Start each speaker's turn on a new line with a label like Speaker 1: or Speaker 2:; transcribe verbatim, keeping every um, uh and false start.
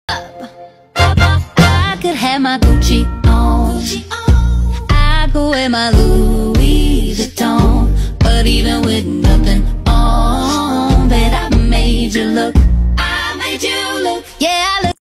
Speaker 1: I could have my Gucci on, I could wear my Louis